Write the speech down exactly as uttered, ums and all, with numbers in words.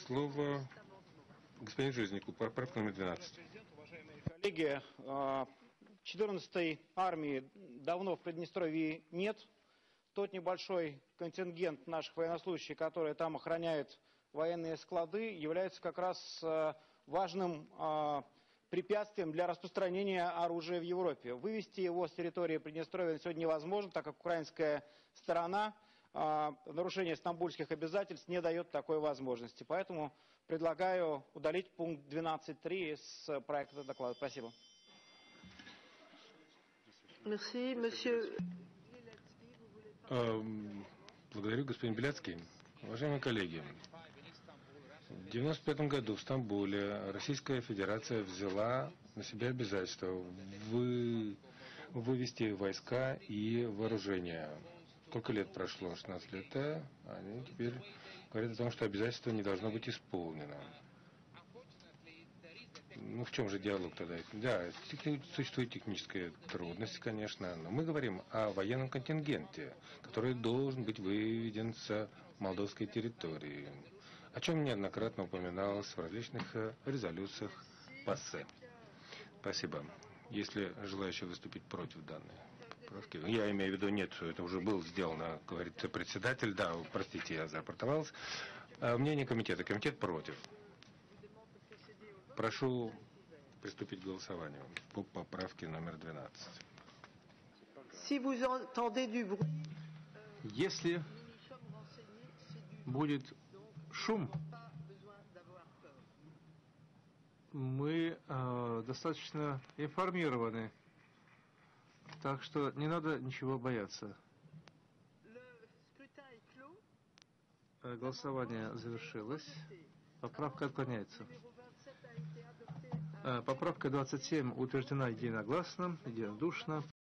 слово господин Жизнику, поправка номер двенадцать. Уважаемые коллеги, четырнадцатой армии давно в Приднестровье нет. Тот небольшой контингент наших военнослужащих, которые там охраняют военные склады, является как раз важным препятствием для распространения оружия в Европе. Вывести его с территории Приднестровья сегодня невозможно, так как украинская сторона в нарушение стамбульских обязательств не дает такой возможности. Поэтому предлагаю удалить пункт двенадцать точка три с проекта доклада. Спасибо. Merci, monsieur. Благодарю, господин Беляцкий. Уважаемые коллеги, в девяносто пятом году в Стамбуле Российская Федерация взяла на себя обязательство вы, вывести войска и вооружение. Сколько лет прошло? шестнадцать лет, а они теперь говорят о том, что обязательство не должно быть исполнено. Ну, в чем же диалог тогда? Да, существует техническая трудность, конечно, но мы говорим о военном контингенте, который должен быть выведен с молдовской территории, о чем неоднократно упоминалось в различных резолюциях ПАСЕ. Спасибо. Если желающие выступить против данной поправки, я имею в виду, нет, это уже было сделано, говорит председатель, да, простите, я зарапортовался. Мнение комитета. Комитет против. Прошу приступить к голосованию по поправке номер двенадцать. Если будет шум, мы э, достаточно информированы, так что не надо ничего бояться. Голосование завершилось. Поправка отклоняется. Поправка двадцать семь утверждена единогласно, единодушно.